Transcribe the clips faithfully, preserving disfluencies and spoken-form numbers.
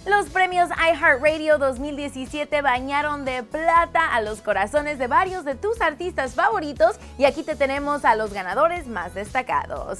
Los premios iHeartRadio dos mil diecisiete bañaron de plata a los corazones de varios de tus artistas favoritos y aquí te tenemos a los ganadores más destacados.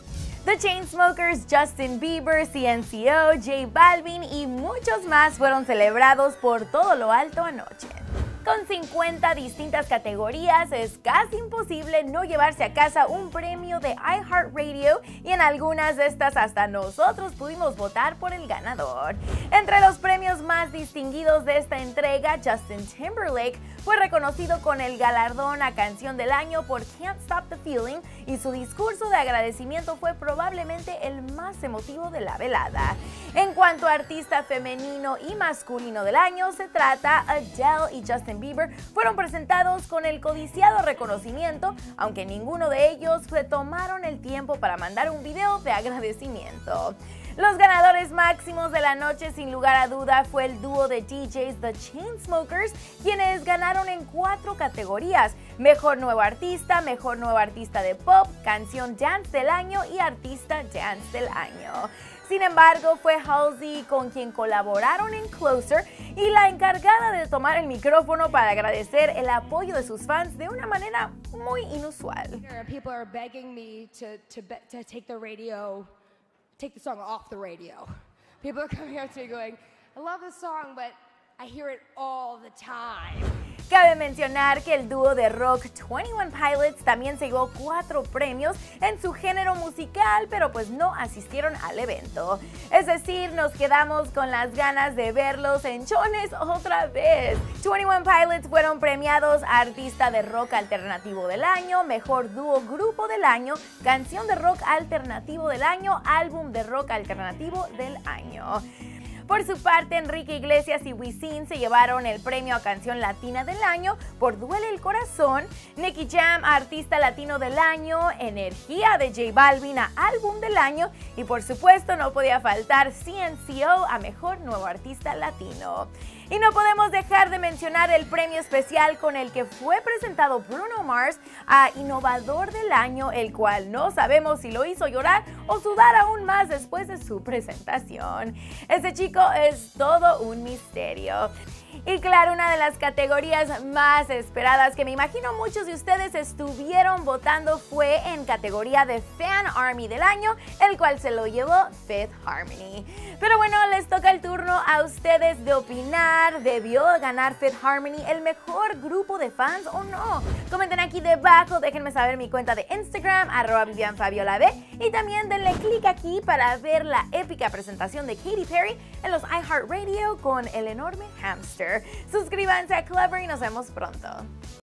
The Chainsmokers, Justin Bieber, C N C O, J Balvin y muchos más fueron celebrados por todo lo alto anoche. Con cincuenta distintas categorías, es casi imposible no llevarse a casa un premio de iHeartRadio y en algunas de estas hasta nosotros pudimos votar por el ganador. Entre los premios más distinguidos de esta entrega, Justin Timberlake fue reconocido con el galardón a Canción del Año por Can't Stop the Feeling y su discurso de agradecimiento fue probablemente el más emotivo de la velada. En cuanto a artista femenino y masculino del año, se trata Adele y Justin Bieber fueron presentados con el codiciado reconocimiento, aunque ninguno de ellos se tomaron el tiempo para mandar un video de agradecimiento. Los ganadores máximos de la noche sin lugar a duda fue el dúo de D Js The Chainsmokers, quienes ganaron en cuatro categorías: Mejor Nuevo Artista, Mejor Nuevo Artista de Pop, Canción Dance del Año y Artista Dance del Año. Sin embargo, fue Halsey con quien colaboraron en Closer y la encargada de tomar el micrófono para agradecer el apoyo de sus fans de una manera muy inusual. People are begging me to, to, to take the radio, take the song off the radio. People are coming up to me going, I love this song, but I hear it all the time. Cabe mencionar que el dúo de rock veintiuno Pilots también se llevó cuatro premios en su género musical, pero pues no asistieron al evento. Es decir, nos quedamos con las ganas de verlos en chones otra vez. veintiuno Pilots fueron premiados a Artista de Rock Alternativo del Año, Mejor Dúo Grupo del Año, Canción de Rock Alternativo del Año, Álbum de Rock Alternativo del Año. Por su parte, Enrique Iglesias y Wisin se llevaron el premio a Canción Latina del Año por Duele el Corazón, Nicky Jam a Artista Latino del Año, Energía de J Balvin a Álbum del Año y por supuesto no podía faltar C N C O a Mejor Nuevo Artista Latino. Y no podemos dejar de mencionar el premio especial con el que fue presentado Bruno Mars a Innovador del Año, el cual no sabemos si lo hizo llorar o sudar aún más después de su presentación. Este chico es todo un misterio. Y claro, una de las categorías más esperadas que me imagino muchos de ustedes estuvieron votando fue en categoría de Fan Army del Año, el cual se lo llevó Fifth Harmony. Pero bueno, les toca el turno a ustedes de opinar. ¿Debió ganar Fifth Harmony el mejor grupo de fans o no? Comenten aquí debajo, déjenme saber mi cuenta de Instagram, arroba Vivian Fabiola B, y también denle clic aquí para ver la épica presentación de Katy Perry en los iHeartRadio con el enorme hámster. Suscríbanse a Clever y nos vemos pronto.